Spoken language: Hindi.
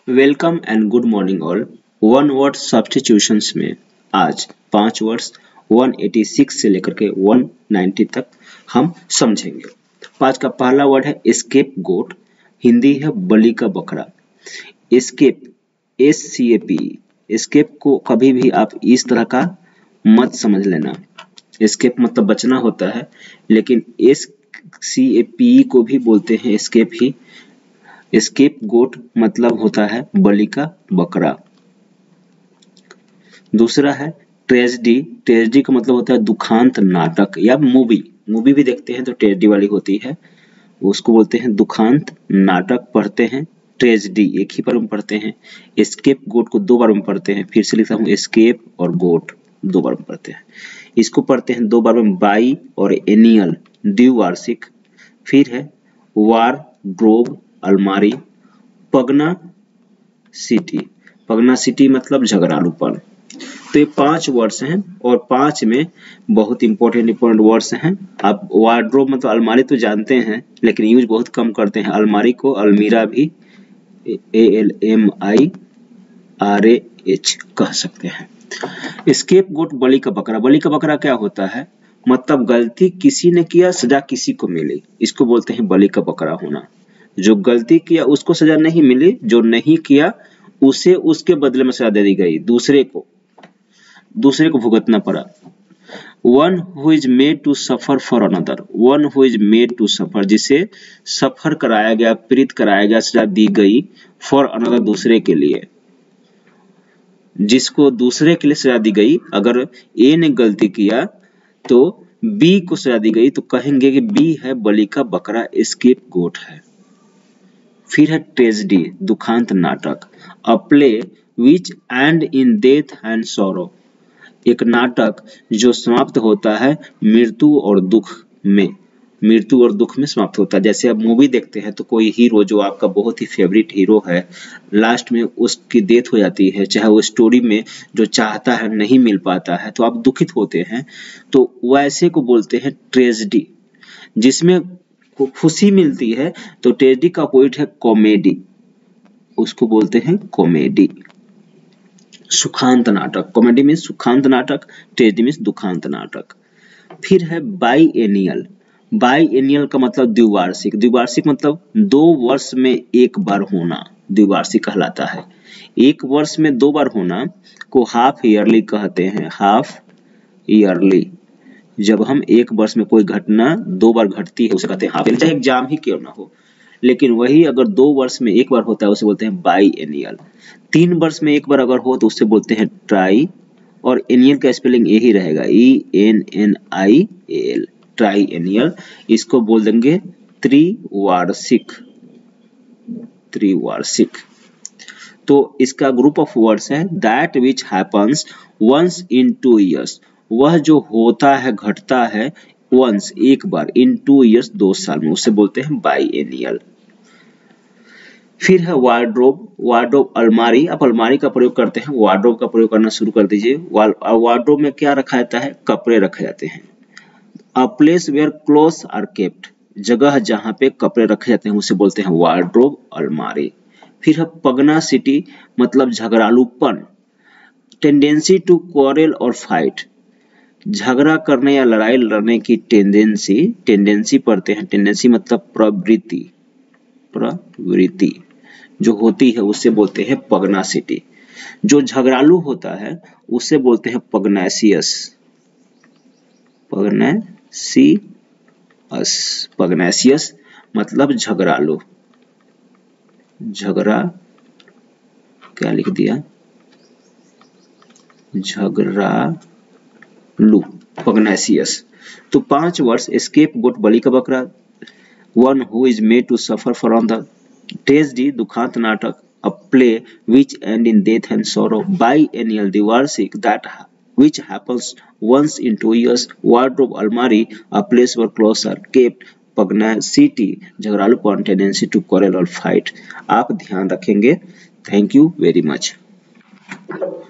Welcome and good morning all. One word substitutions में आज 5 वर्ड्स 186 से लेकर के 190 तक हम समझेंगे। आज का पहला वर्ड है एस्केप गोट, हिंदी है बलि का बकरा। एस्केप SCAP, एस्केप को कभी भी आप इस तरह का मत समझ लेना। एस्केप मतलब बचना होता है, लेकिन SCAP को भी बोलते हैं एस्केप ही। एस्केप गोट मतलब होता है बलि का बकरा। दूसरा है ट्रेजेडी। ट्रेजेडी का मतलब होता है दुखांत नाटक या मूवी भी देखते हैं तो ट्रेजेडी वाली होती है, उसको बोलते हैं दुखांत नाटक। पढ़ते हैं ट्रेजेडी एक ही बार में पढ़ते हैं, एस्केप गोट को 2 बार में पढ़ते हैं। फिर से लिखता हूँ एस्केप और गोट 2 बार में पढ़ते हैं। इसको पढ़ते हैं 2 बार में बाई और एनियल द्विवार्षिक। फिर है वार्डरोब अलमारी, पगना सिटी मतलब झगड़ालूपन। तो ये 5 वर्ड्स हैं और 5 में बहुत इंपॉर्टेंट वर्ड्स हैं। आप वार्डरोब मतलब अलमारी तो जानते हैं, लेकिन यूज बहुत कम करते हैं। अलमारी को अलमीरा भी ALMIRAH कह सकते हैं। एस्केप गोट बलि का बकरा। बलि का बकरा क्या होता है? मतलब गलती किसी ने किया, सजा किसी को मिली, इसको बोलते हैं बलि का बकरा होना। जो गलती किया उसको सजा नहीं मिली, जो नहीं किया उसे उसके बदले में सजा दे दी गई, दूसरे को भुगतना पड़ा। One who is made to suffer for another, one who is made to suffer, जिसे सफर कराया गया, पीड़ित कराया गया, सजा दी गई, फॉर अनदर दूसरे के लिए, जिसको दूसरे के लिए सजा दी गई। अगर ए ने गलती किया तो बी को सजा दी गई, तो कहेंगे कि बी है बलि का बकरा, एस्केप गोट है। फिर है ट्रेजेडी दुखांत नाटक, a play which end in death and sorrow, एक नाटक जो समाप्त होता है मृत्यु और दुख में समाप्त होता है। जैसे आप मूवी देखते हैं तो कोई हीरो जो आपका बहुत ही फेवरेट हीरो है, लास्ट में उसकी डेथ हो जाती है, चाहे वो स्टोरी में जो चाहता है नहीं मिल पाता है, तो आप दुखित होते हैं, तो वैसे को बोलते हैं ट्रेजेडी। जिसमें को खुशी मिलती है तो ट्रेजेडी का अपोजिट है कॉमेडी, उसको बोलते हैं कॉमेडी। सुखांत नाटक, कॉमेडी में सुखांत नाटक, ट्रेजेडी में दुखांत नाटक। फिर है बाईएनियल। बाईएनियल का मतलब द्विवार्षिक। द्विवार्षिक मतलब 2 वर्ष में एक बार होना द्विवार्षिक कहलाता है। एक वर्ष में 2 बार होना को हाफ ईयरली कहते हैं, हाफ ईयरली। जब हम एक वर्ष में कोई घटना 2 बार घटती है उसे कहते हैं हाफ ईयरली, चाहे एग्जाम ही क्यों ना हो। लेकिन वही अगर 2 वर्ष में एक बार होता है उसे बोलते हैं बाईएनियल। 3 वर्ष में एक बार अगर हो तो उसे बोलते हैं ट्राई, और एनियल का स्पेलिंग यही रहेगा ENNIAL, ट्राई एनियल। इसको बोल देंगे त्रिवार्षिक। तो इसका ग्रुप ऑफ वर्ड्स है that which happens once in 2 years, वह जो होता है घटता है वंस एक बार, इन 2 years 2 साल में, उसे बोलते हैं बाईएनियल। फिर है वार्डरोब। वार्डरोब अलमारी, आप अलमारी का प्रयोग करते हैं, वार्डरोब का प्रयोग करना शुरू कर दीजिए। वार्डरोब में क्या रखा जाता है? कपड़े रखे जाते हैं। A place where clothes are kept, जगह जहां पे कपड़े रखे जाते हैं उसे बोलते हैं वार्डरोब अलमारी। फिर है पगना सिटी मतलब झगड़ालूपन, टेंडेंसी टू क्वारल और फाइट, झगड़ा करने या लड़ाई लड़ने की टेंडेंसी पढ़ते हैं। टेंडेंसी मतलब प्रवृत्ति जो होती है उसे बोलते हैं पगनासिटी। जो झगड़ालू होता है उसे बोलते हैं पगनेसियस मतलब झगड़ालू। क्या लिख दिया? झगड़ालू, पगनेसियस। तो 5 वर्ड्स एस्केप गोट बलि का बकरा, one who is made to suffer for on the, tragedy दुखांत नाटक, a play which end in death and sorrow, biennial द्विवार्षिक, that which happens once in 2 years, wardrobe अलमारी, a place where clothes are kept, pugnacity झगड़ालूपन, tendency to quarrel or fight। आप ध्यान रखेंगे। Thank you very much.